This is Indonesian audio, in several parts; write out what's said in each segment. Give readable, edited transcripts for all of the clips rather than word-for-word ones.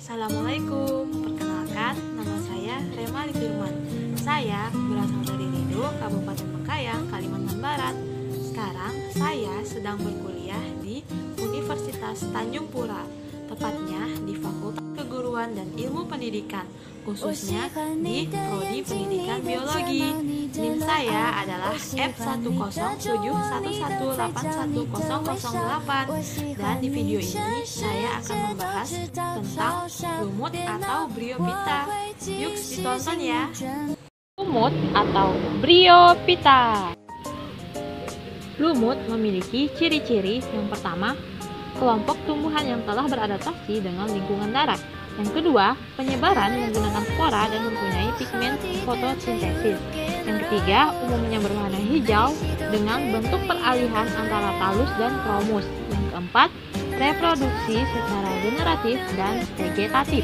Assalamualaikum, perkenalkan nama saya Rema Firman. Saya berasal dari Rido, Kabupaten Bengkayang, Kalimantan Barat. Sekarang saya sedang berkuliah di Universitas Tanjung Pura, tepatnya di Fakultas Keguruan dan Ilmu Pendidikan, khususnya di Prodi Pendidikan Biologi. NIM saya adalah F10711818008 dan di video ini saya akan membahas tentang lumut atau Bryophyta. Yuk ditonton ya. Lumut atau Bryophyta. Lumut memiliki ciri-ciri. Yang pertama, kelompok tumbuhan yang telah beradaptasi dengan lingkungan darat. Yang kedua, penyebaran menggunakan spora dan mempunyai pigmen fotosintesis. Yang ketiga, umumnya berwarna hijau dengan bentuk peralihan antara talus dan kromus. Yang keempat, reproduksi secara generatif dan vegetatif.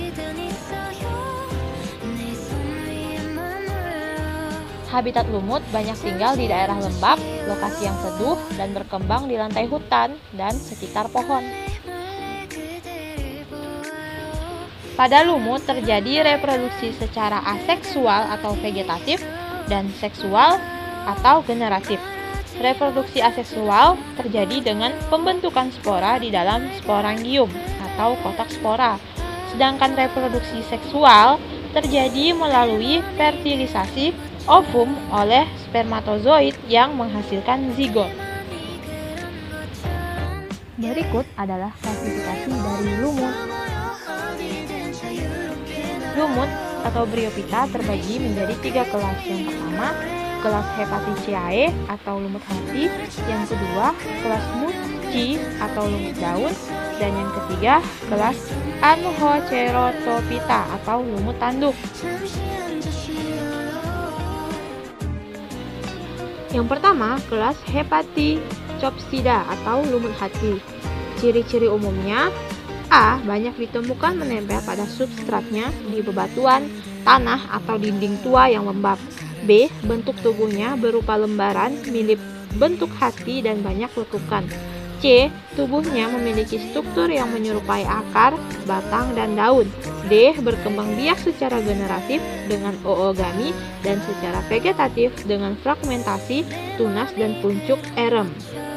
Habitat lumut banyak tinggal di daerah lembab, lokasi yang teduh, dan berkembang di lantai hutan dan sekitar pohon. Pada lumut terjadi reproduksi secara aseksual atau vegetatif dan seksual atau generatif. Reproduksi aseksual terjadi dengan pembentukan spora di dalam sporangium atau kotak spora. Sedangkan reproduksi seksual terjadi melalui fertilisasi ovum oleh spermatozoid yang menghasilkan zigot. Berikut adalah klasifikasi dari lumut. Lumut atau Bryophyta terbagi menjadi 3 kelas. Yang pertama, kelas Hepaticeae atau lumut hati. Yang kedua, kelas Musci atau lumut daun. Dan yang ketiga, kelas Anhocerotophyta atau lumut tanduk. Yang pertama, kelas Hepatichopsida atau lumut hati. Ciri-ciri umumnya: A. Banyak ditemukan menempel pada substratnya di bebatuan, tanah, atau dinding tua yang lembab. B. Bentuk tubuhnya berupa lembaran mirip bentuk hati dan banyak lekukan. C. Tubuhnya memiliki struktur yang menyerupai akar, batang, dan daun. D. Berkembang biak secara generatif dengan oogami dan secara vegetatif dengan fragmentasi, tunas, dan puncuk erem.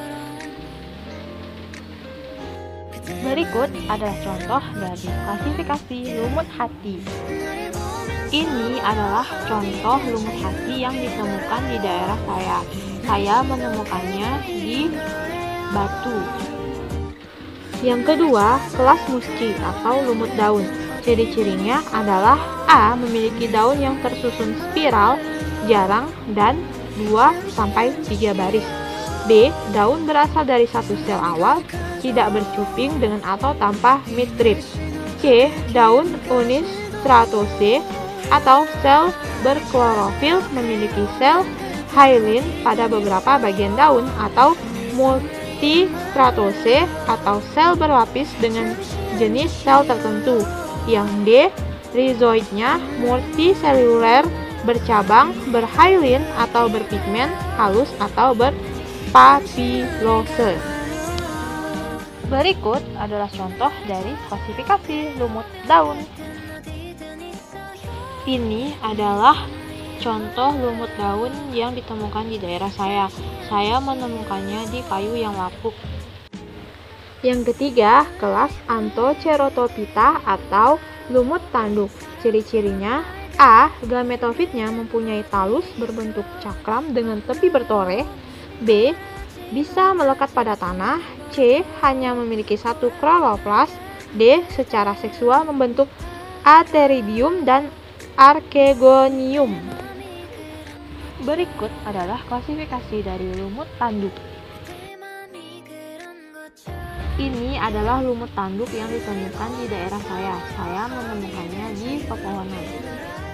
Berikut adalah contoh dari klasifikasi lumut hati. Ini adalah contoh lumut hati yang ditemukan di daerah saya. Saya menemukannya di batu. Yang kedua, kelas Musci atau lumut daun. Ciri-cirinya adalah A. Memiliki daun yang tersusun spiral, jarang, dan 2-3 baris. B. Daun berasal dari satu sel awal, tidak bercuping dengan atau tanpa midrib. C. Daun unistratose atau sel berklorofil, memiliki sel hyaline pada beberapa bagian daun, atau multistratose atau sel berlapis dengan jenis sel tertentu. Yang D. Rhizoidnya multiseluler, bercabang, berhyaline atau berpigmen halus atau berpapilose. Berikut adalah contoh dari klasifikasi lumut daun. Ini adalah contoh lumut daun yang ditemukan di daerah saya. Saya menemukannya di kayu yang lapuk. Yang ketiga, kelas Anhocerotophyta atau lumut tanduk. Ciri-cirinya: A. Gametofitnya mempunyai talus berbentuk cakram dengan tepi bertore. B. Bisa melekat pada tanah. C. Hanya memiliki satu kloroplas. D. Secara seksual membentuk Ateridium dan Archegonium. Berikut adalah klasifikasi dari lumut tanduk. Ini adalah lumut tanduk yang ditemukan di daerah saya. Saya menemukannya di pepohonan.